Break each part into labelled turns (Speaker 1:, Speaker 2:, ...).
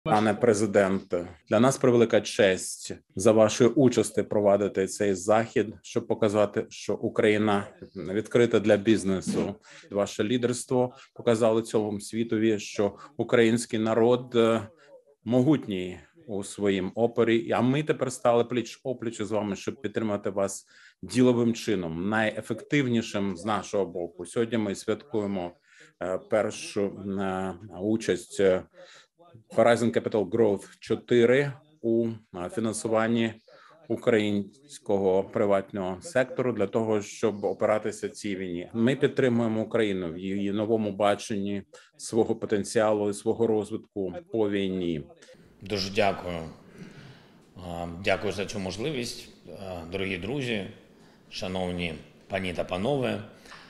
Speaker 1: Пане президенте, для нас превелика честь за вашої участі провадити цей захід, щоб показати, що Україна відкрита для бізнесу. Ваше лідерство показало цьому світові, що український народ могутній у своїм опорі. А ми тепер стали пліч-опліч з вами, щоб підтримати вас діловим чином, найефективнішим з нашого боку. Сьогодні ми святкуємо першу участь Horizon Capital Growth 4 у фінансуванні українського приватного сектору для того, щоб опиратися цій війні. Ми підтримуємо Україну в її новому баченні свого потенціалу і свого розвитку по війні.
Speaker 2: Дуже дякую. Дякую за цю можливість, дорогі друзі, шановні пані та панове.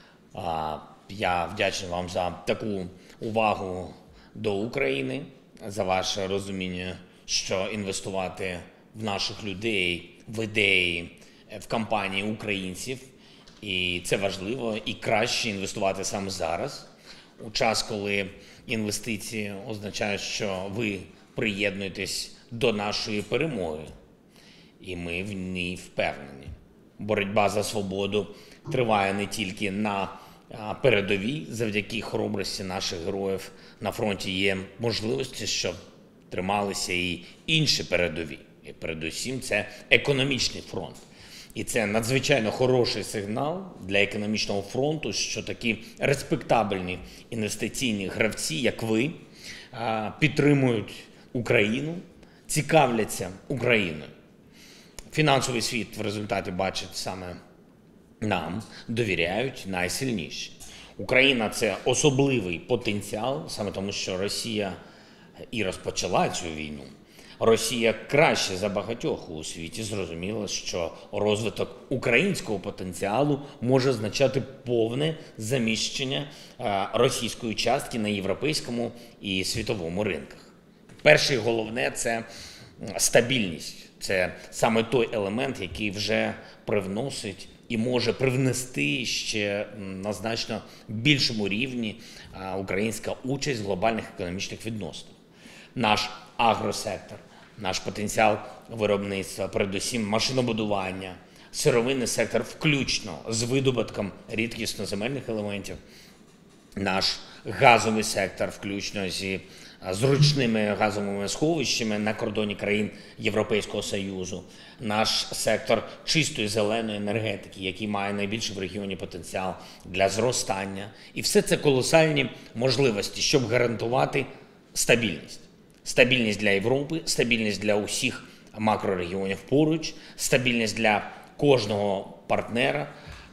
Speaker 2: Я вдячний вам за таку увагу до України, за ваше розуміння, що інвестувати в наших людей, в ідеї, в компанії українців. І це важливо, і краще інвестувати саме зараз, у час, коли інвестиції означають, що ви приєднуєтесь до нашої перемоги. І ми в ній впевнені. Боротьба за свободу триває не тільки на передовій, завдяки хоробрості наших героїв на фронті є можливості, щоб трималися і інші передові. І передусім це економічний фронт. І це надзвичайно хороший сигнал для економічного фронту, що такі респектабельні інвестиційні гравці, як ви, підтримують Україну, цікавляться Україною. Фінансовий світ в результаті бачить саме нам, довіряють найсильніші. Україна – це особливий потенціал, саме тому, що Росія і розпочала цю війну. Росія краще за багатьох у світі зрозуміла, що розвиток українського потенціалу може означати повне заміщення російської частки на європейському і світовому ринках. Перше і головне – це стабільність. Це саме той елемент, який вже привносить і може привнести ще на значно більшому рівні українська участь в глобальних економічних відносинах. Наш агросектор, наш потенціал виробництва, передусім машинобудування, сировинний сектор включно з видобутком рідкісноземельних елементів, наш газовий сектор включно зі зручними газовими сховищами на кордоні країн Європейського Союзу, наш сектор чистої зеленої енергетики, який має найбільший в регіоні потенціал для зростання. І все це колосальні можливості, щоб гарантувати стабільність. Стабільність для Європи, стабільність для усіх макрорегіонів поруч, стабільність для кожного партнера,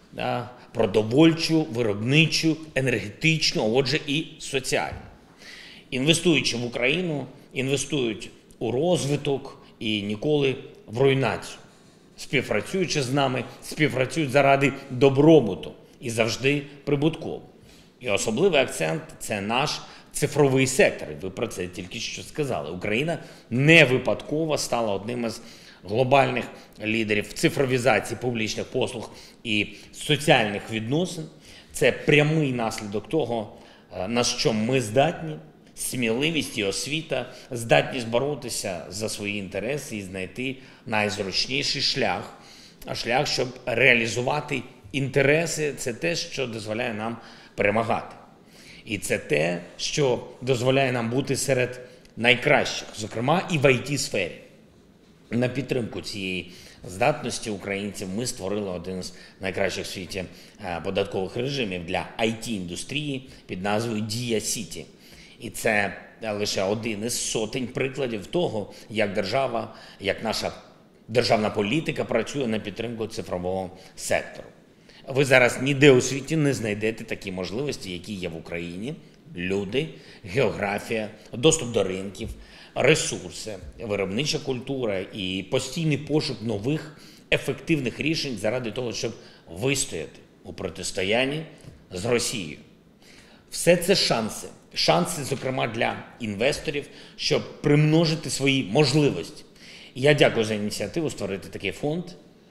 Speaker 2: продовольчу, виробничу, енергетичну, а отже і соціальну. Інвестуючи в Україну, інвестують у розвиток і ніколи в руйнацію. Співпрацюючи з нами, співпрацюють заради добробуту і завжди прибутково. І особливий акцент – це наш цифровий сектор. Ви про це тільки що сказали. Україна не випадково стала одним із глобальних лідерів в цифровізації публічних послуг і соціальних відносин. Це прямий наслідок того, на що ми здатні. Сміливість і освіта, здатність боротися за свої інтереси і знайти найзручніший шлях. Шлях, щоб реалізувати інтереси, це те, що дозволяє нам перемагати. І це те, що дозволяє нам бути серед найкращих, зокрема і в IT-сфері. На підтримку цієї здатності українців ми створили один з найкращих в світі податкових режимів для IT-індустрії під назвою Дія Сіті. І це лише один із сотень прикладів того, як держава, як наша державна політика працює на підтримку цифрового сектору. Ви зараз ніде у світі не знайдете такі можливості, які є в Україні. Люди, географія, доступ до ринків, ресурси, виробнича культура і постійний пошук нових ефективних рішень заради того, щоб вистояти у протистоянні з Росією. Все це шанси. Шанси, зокрема, для інвесторів, щоб примножити свої можливості. І я дякую за ініціативу створити такий фонд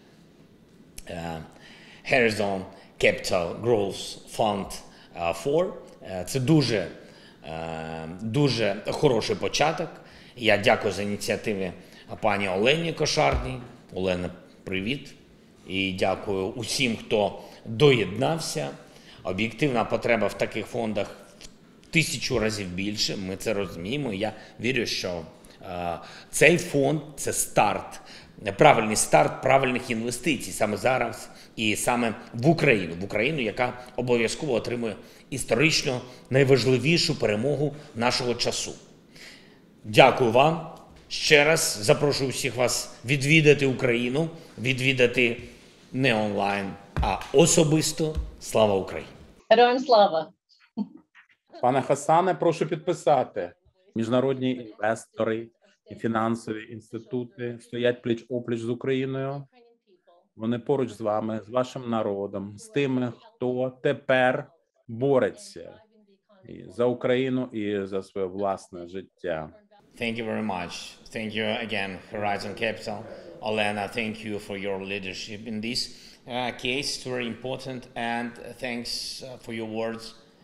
Speaker 2: Horizon Capital Growth Fund 4. Це дуже хороший початок. Я дякую за ініціативи пані Олені Кошарній. Олена, привіт. І дякую усім, хто доєднався. Об'єктивна потреба в таких фондах в 1000 разів більше. Ми це розуміємо. І я вірю, що цей фонд – це старт, правильний старт правильних інвестицій саме зараз і саме в Україну, яка обов'язково отримує історично найважливішу перемогу нашого часу. Дякую вам. Ще раз запрошую всіх вас відвідати Україну, відвідати не онлайн, а особисто. Слава Україні!
Speaker 3: Героям слава!
Speaker 1: Пане Хасане, прошу підписати. Міжнародні інвестори і фінансові інститути стоять пліч-опліч з Україною. Вони поруч з вами, з вашим народом, з тими, хто тепер бореться і за Україну і за своє власне життя.
Speaker 2: Thank you very much. Thank you again, Horizon Capital. Olena, thank you for your leadership in this case. It's very important, and thanks for your words.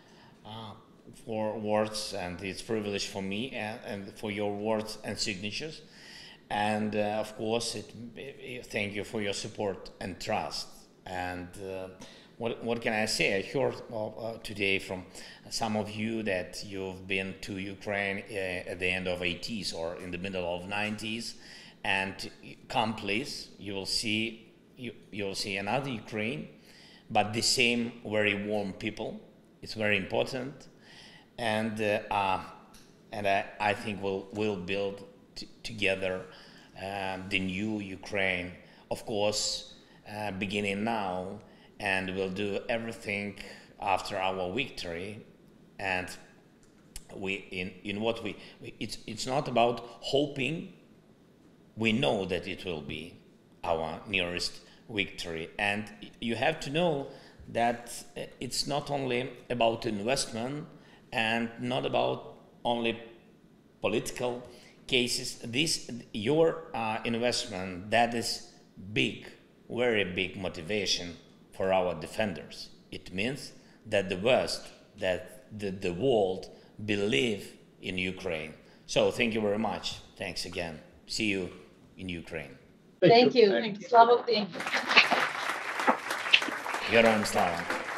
Speaker 2: And it's a privilege for me and for your words and signatures. And of course, thank you for your support and trust. And what can I say? I heard today from some of you that you've been to Ukraine at the end of 80s or in the middle of 90s. And come please, you'll see another Ukraine, but the same very warm people. It's very important. And I think we'll build together the new Ukraine, of course, beginning now, and we'll do everything after our victory. And it's not about hoping. We know that it will be our nearest victory, and you have to know that it's not only about investment and not about only political cases. Your investment, that is big, very big motivation for our defenders. It means that the West, that the world believe in Ukraine. So thank you very much. Thanks again. See you in Ukraine.
Speaker 3: Thank you. Слава Україні!
Speaker 2: Героям слава!